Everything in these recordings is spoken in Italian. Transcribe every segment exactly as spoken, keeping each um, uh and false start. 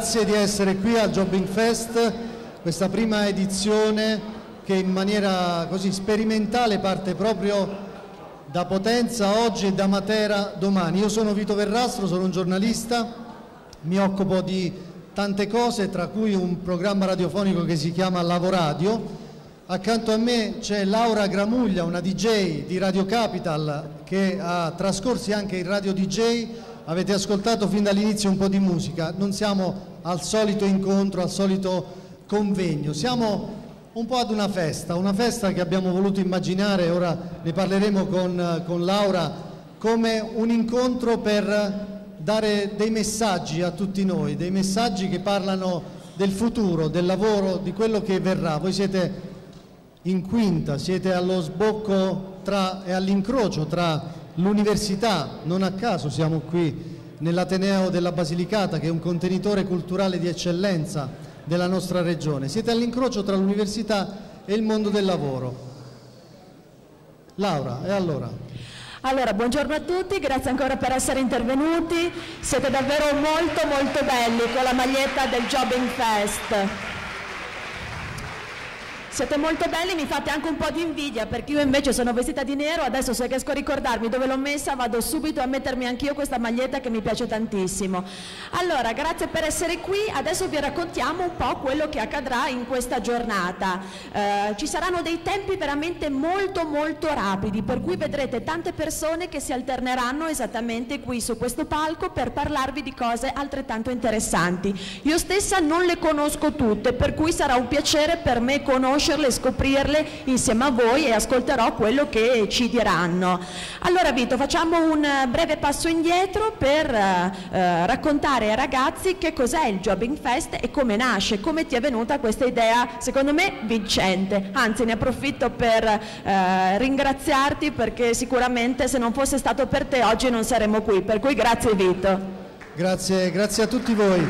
grazie di essere qui al Jobbing Fest, questa prima edizione che in maniera così sperimentale parte proprio da Potenza oggi e da Matera domani. Io sono Vito Verrastro, sono un giornalista, mi occupo di tante cose, tra cui un programma radiofonico che si chiama Lavoradio. Accanto a me c'è Laura Gramuglia, una D J di Radio Capital che ha trascorsi anche in Radio D J. Avete ascoltato fin dall'inizio un po' di musica, non siamo al solito incontro, al solito convegno, siamo un po' ad una festa, una festa che abbiamo voluto immaginare, ora ne parleremo con, con Laura, come un incontro per dare dei messaggi a tutti noi, dei messaggi che parlano del futuro, del lavoro, di quello che verrà. Voi siete in quinta, siete allo sbocco tra, e all'incrocio tra l'università, non a caso siamo qui nell'Ateneo della Basilicata, che è un contenitore culturale di eccellenza della nostra regione. Siete all'incrocio tra l'università e il mondo del lavoro. Laura, e allora? Allora, buongiorno a tutti, grazie ancora per essere intervenuti. Siete davvero molto molto belli con la maglietta del Jobbing Fest. Siete molto belli, mi fate anche un po' di invidia perché io invece sono vestita di nero, adesso se riesco a ricordarmi dove l'ho messa vado subito a mettermi anch'io questa maglietta che mi piace tantissimo. Allora, grazie per essere qui, adesso vi raccontiamo un po' quello che accadrà in questa giornata. Eh, ci saranno dei tempi veramente molto molto rapidi, per cui vedrete tante persone che si alterneranno esattamente qui su questo palco per parlarvi di cose altrettanto interessanti. Io stessa non le conosco tutte, per cui sarà un piacere per me conoscere scoprirle insieme a voi e ascolterò quello che ci diranno. Allora Vito, facciamo un breve passo indietro per eh, raccontare ai ragazzi che cos'è il Jobbing Fest e come nasce, come ti è venuta questa idea secondo me vincente. Anzi, ne approfitto per eh, ringraziarti perché sicuramente se non fosse stato per te oggi non saremmo qui, per cui grazie Vito. Grazie, grazie a tutti voi.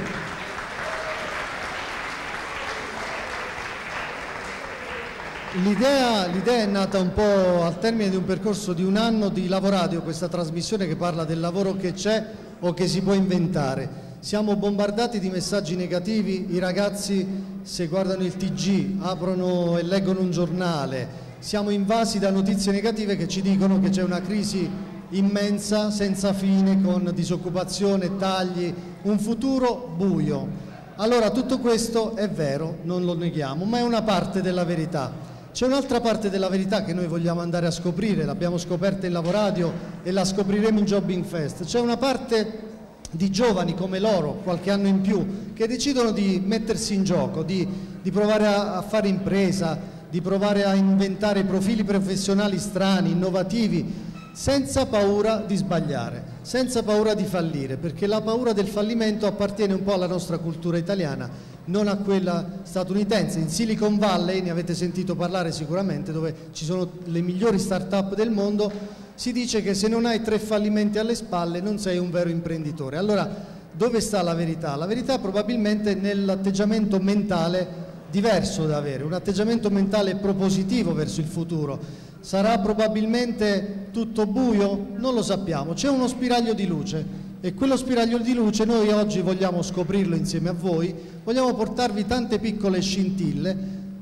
L'idea, l'idea è nata un po' al termine di un percorso di un anno di Lavoradio, questa trasmissione che parla del lavoro che c'è o che si può inventare. Siamo bombardati di messaggi negativi, i ragazzi se guardano il T G, aprono e leggono un giornale, siamo invasi da notizie negative che ci dicono che c'è una crisi immensa, senza fine, con disoccupazione, tagli, un futuro buio. Allora tutto questo è vero, non lo neghiamo, ma è una parte della verità. C'è un'altra parte della verità che noi vogliamo andare a scoprire, l'abbiamo scoperta in Lavoradio e la scopriremo in Jobbing Fest. C'è una parte di giovani come loro, qualche anno in più, che decidono di mettersi in gioco, di, di provare a, a fare impresa, di provare a inventare profili professionali strani, innovativi, senza paura di sbagliare, senza paura di fallire, perché la paura del fallimento appartiene un po' alla nostra cultura italiana, non a quella statunitense. In Silicon Valley, ne avete sentito parlare sicuramente, dove ci sono le migliori start-up del mondo, si dice che se non hai tre fallimenti alle spalle non sei un vero imprenditore. Allora, dove sta la verità? La verità probabilmente nell'atteggiamento mentale diverso da avere, un atteggiamento mentale propositivo verso il futuro. Sarà probabilmente tutto buio? Non lo sappiamo, c'è uno spiraglio di luce. E quello spiraglio di luce noi oggi vogliamo scoprirlo insieme a voi, vogliamo portarvi tante piccole scintille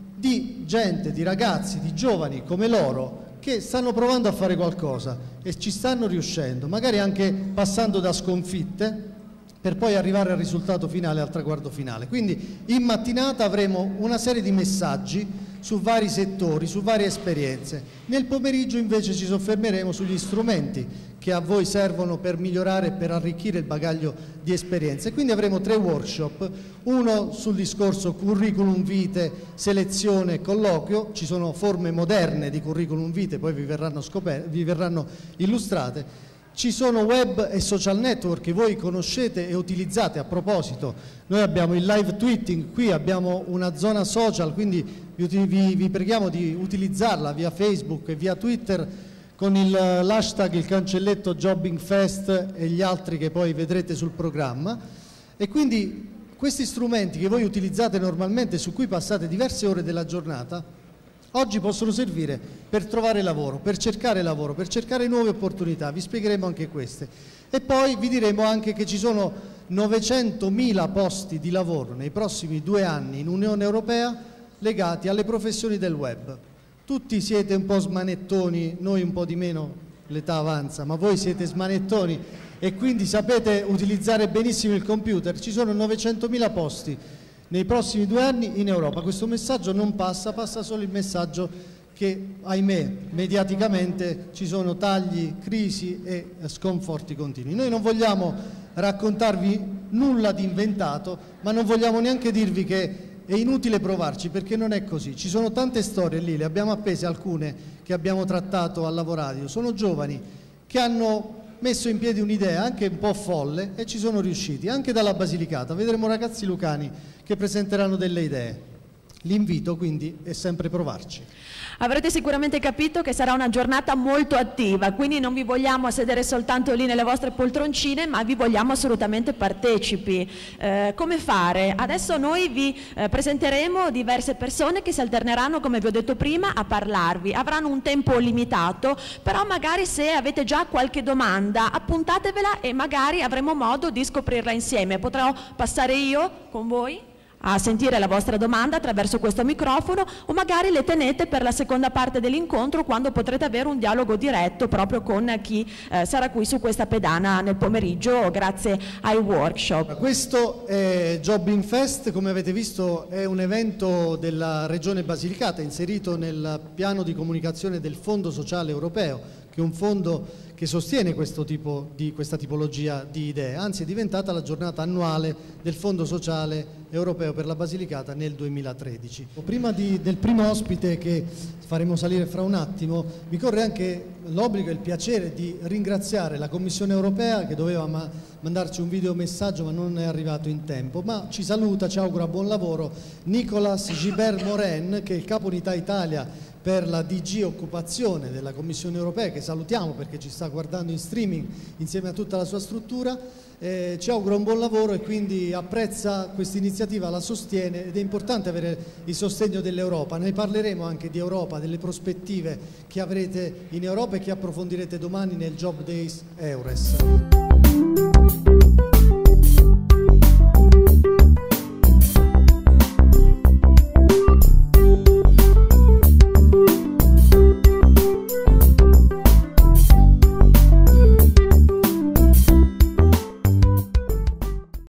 di gente, di ragazzi, di giovani come loro che stanno provando a fare qualcosa e ci stanno riuscendo, magari anche passando da sconfitte per poi arrivare al risultato finale, al traguardo finale. Quindi in mattinata avremo una serie di messaggi su vari settori, su varie esperienze. Nel pomeriggio invece ci soffermeremo sugli strumenti che a voi servono per migliorare e per arricchire il bagaglio di esperienze. Quindi avremo tre workshop, uno sul discorso curriculum vitae, selezione e colloquio. Ci sono forme moderne di curriculum vitae, poi vi verranno, vi verranno illustrate. Ci sono web e social network che voi conoscete e utilizzate. A proposito, noi abbiamo il live tweeting, qui abbiamo una zona social, quindi vi, vi, vi preghiamo di utilizzarla via Facebook e via Twitter con l'hashtag, il cancelletto Jobbing Fest e gli altri che poi vedrete sul programma. E quindi questi strumenti che voi utilizzate normalmente, su cui passate diverse ore della giornata, oggi possono servire per trovare lavoro, per cercare lavoro, per cercare nuove opportunità. Vi spiegheremo anche queste. E poi vi diremo anche che ci sono novecentomila posti di lavoro nei prossimi due anni in Unione Europea legati alle professioni del web. Tutti siete un po' smanettoni, noi un po' di meno, l'età avanza, ma voi siete smanettoni e quindi sapete utilizzare benissimo il computer. Ci sono novecentomila posti nei prossimi due anni in Europa. Questo messaggio non passa, passa solo il messaggio che, ahimè, mediaticamente ci sono tagli, crisi e sconforti continui. Noi non vogliamo raccontarvi nulla di inventato, ma non vogliamo neanche dirvi che è inutile provarci, perché non è così. Ci sono tante storie lì, le abbiamo appese alcune che abbiamo trattato a Lavoradio. Sono giovani che hanno messo in piedi un'idea anche un po' folle e ci sono riusciti, anche dalla Basilicata. Vedremo ragazzi lucani che presenteranno delle idee. L'invito quindi è sempre provarci. Avrete sicuramente capito che sarà una giornata molto attiva, quindi non vi vogliamo sedere soltanto lì nelle vostre poltroncine, ma vi vogliamo assolutamente partecipi. Eh, come fare? Adesso noi vi eh, presenteremo diverse persone che si alterneranno, come vi ho detto prima, a parlarvi. Avranno un tempo limitato, però magari se avete già qualche domanda appuntatevela e magari avremo modo di scoprirla insieme. Potrò passare io con voi a sentire la vostra domanda attraverso questo microfono, o magari le tenete per la seconda parte dell'incontro, quando potrete avere un dialogo diretto proprio con chi eh, sarà qui su questa pedana nel pomeriggio grazie ai workshop. Questo è Jobbing Fest, come avete visto è un evento della Regione Basilicata inserito nel piano di comunicazione del Fondo Sociale Europeo, che è un fondo che sostiene questo tipo di, questa tipologia di idee, anzi è diventata la giornata annuale del Fondo Sociale Europeo per la Basilicata nel duemilatredici. Prima di, del primo ospite che faremo salire fra un attimo, mi corre anche l'obbligo e il piacere di ringraziare la Commissione Europea, che doveva ma mandarci un videomessaggio ma non è arrivato in tempo, ma ci saluta, ci augura buon lavoro, Nicolas Gibert Moren, che è il capo unità Italia per la D G Occupazione della Commissione Europea, che salutiamo perché ci sta guardando in streaming insieme a tutta la sua struttura. Eh, ci augura un buon lavoro e quindi apprezza questa iniziativa, la sostiene, ed è importante avere il sostegno dell'Europa. Ne parleremo anche di Europa, delle prospettive che avrete in Europa e che approfondirete domani nel Job Days Eures.